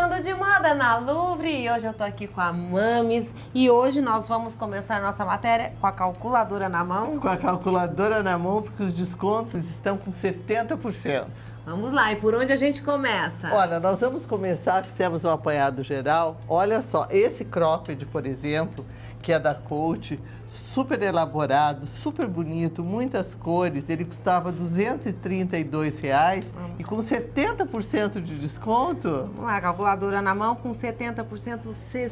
Falando de moda na Louvre, e hoje eu tô aqui com a Mames e hoje nós vamos começar nossa matéria com a calculadora na mão. Com a calculadora na mão, porque os descontos estão com 70%. Vamos lá, e por onde a gente começa? Olha, nós vamos começar, fizemos um apanhado geral. Olha só, esse cropped, por exemplo, que é da Coach, super elaborado, super bonito, muitas cores, ele custava R$ 232 e com 70% de desconto... Vamos lá, calculadora na mão com 70%, R$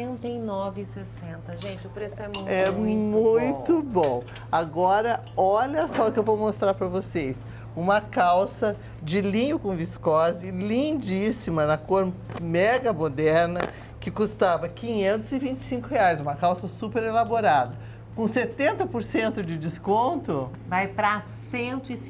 69,60. Gente, o preço é muito bom. Agora, olha só o que eu vou mostrar para vocês. Uma calça de linho com viscose, lindíssima, na cor mega moderna, que custava R$ 525, uma calça super elaborada. Com 70% de desconto... vai para R$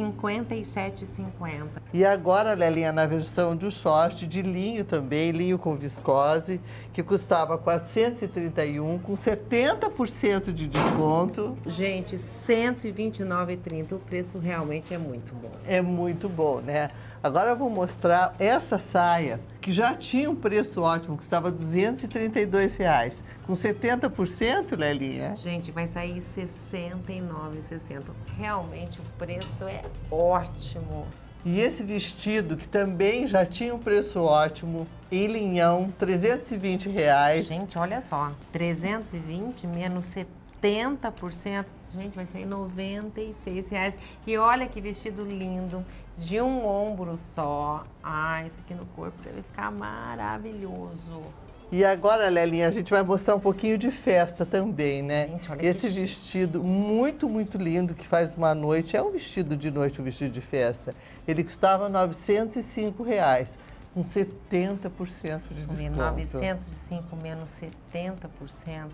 157,50. E agora, Lelinha, na versão de short de linho também, linho com viscose, que custava R$ 431, com 70% de desconto. Gente, R$ 129,30. O preço realmente é muito bom. É muito bom, né? Agora eu vou mostrar essa saia, que já tinha um preço ótimo, custava R$ 232. Com 70%, Lelinha? Gente, vai sair R$ 69,60. Realmente o preço é ótimo. E esse vestido, que também já tinha um preço ótimo, em linhão, R$ 320. Gente, olha só, 320 menos 70%. Gente, vai sair R$ 96,00. E olha que vestido lindo, de um ombro só. Ah, isso aqui no corpo deve ficar maravilhoso. E agora, Lelinha, a gente vai mostrar um pouquinho de festa também, né? Gente, olha esse vestido muito, muito lindo, que faz uma noite, é um vestido de noite, um vestido de festa. Ele custava R$ 905, com 70% de desconto. 905 menos 70%.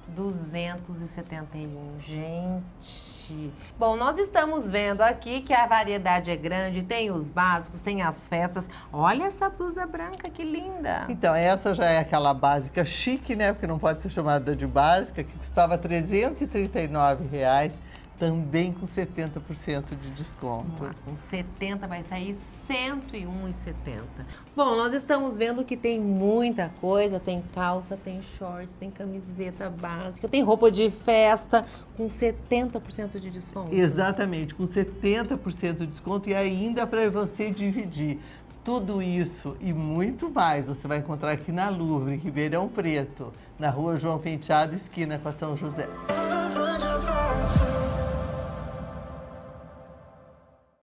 271, gente. Bom, nós estamos vendo aqui que a variedade é grande, tem os básicos, tem as festas. Olha essa blusa branca, que linda. Então, essa já é aquela básica chique, né? Porque não pode ser chamada de básica, que custava R$ 339, também com 70% de desconto. Com 70 vai sair R$ 101,70. Bom, nós estamos vendo que tem muita coisa, tem calça, tem shorts, tem camiseta básica, tem roupa de festa com 70% de desconto. Exatamente, com 70% de desconto e ainda para você dividir. Tudo isso e muito mais você vai encontrar aqui na Louvre, em Ribeirão Preto, na Rua João Penteado, esquina com a São José.